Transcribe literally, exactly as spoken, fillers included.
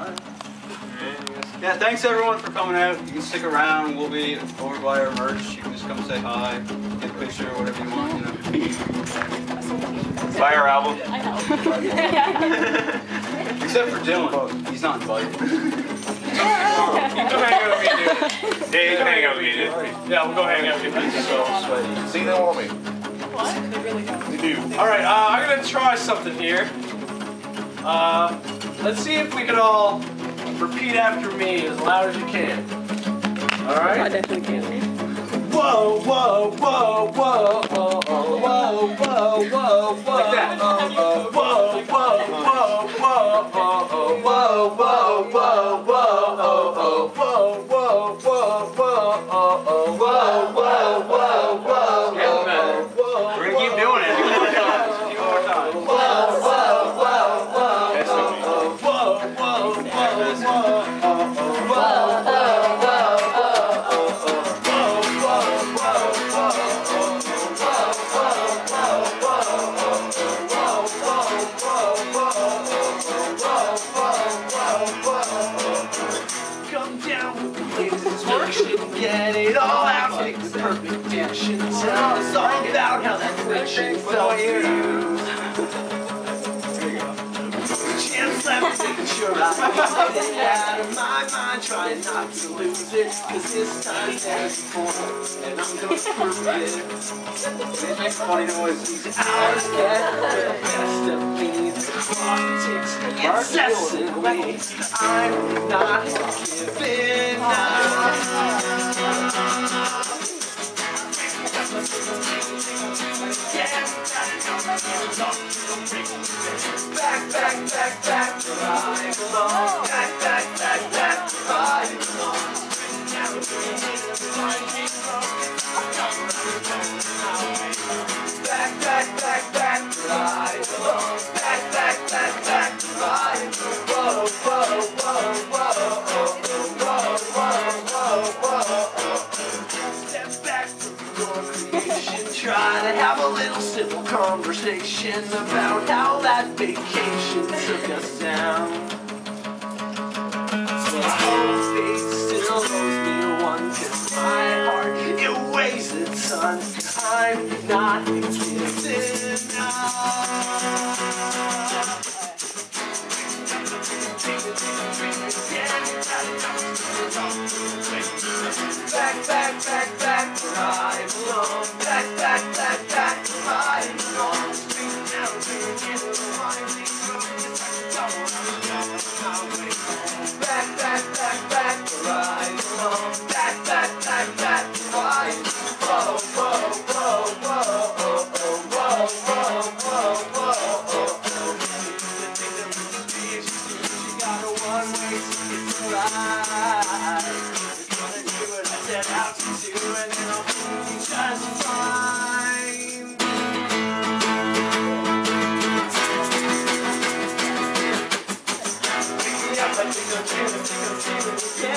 Yeah, thanks everyone for coming out. You can stick around. We'll be over by our merch. You can just come say hi, get a picture, whatever you want, you know. Buy our album. I know. Except for Dylan. He's not invited. You can hang out with me, dude. Yeah, you can hang out with me, dude. Yeah, we'll go hang out with you. So sweaty. See, they want me. What? They really don't. They do. Alright, uh, I'm gonna try something here. Uh, let's see if we can all repeat after me as loud as you can. Alright? I definitely can. Whoa, whoa, whoa, whoa, whoa, whoa, whoa, whoa, whoa, like that. Whoa, whoa, whoa, whoa, whoa, whoa, whoa, whoa, whoa, whoa, We're gonna keep doing it. Keep more time. Come down with the latest worksheet and get it all out. Take the perfect dish and tell us all about how that friction felt for you. Chance left, making sure I get it out of my mind, trying not to lose it, cause this time there's a point, and I'm gonna prove it. These make funny noises. These hours get the best of me, the clock ticks incessantly, I'm not giving up. Back, back, back, back, where I belong. Back, back, back, back, where I belong. Back, back, back, back, where I belong. Back, back, back, back, where I belong. Whoa, whoa, whoa, whoa, whoa, whoa, whoa, whoa. Step back from your creation, try to have a little civil conversation about how that vacation took us down. So I hope fate still owes me one, cause my heart, it weighs a ton. I'm not giving up. Back, back, back, back, where I belong. Back, back, back, back, where I belong. Screaming out, screaming in the winding road. Back, back, back, back, where I belong. Back, back, back, back, where I belong. Whoa, whoa, whoa, whoa, whoa, whoa, whoa, whoa, whoa, whoa. You got a one-way ticket to ride. You're gonna do what I set out to do, and then I'll be just fine. Pick me up, I think I'm dreaming, think I'm dreaming again.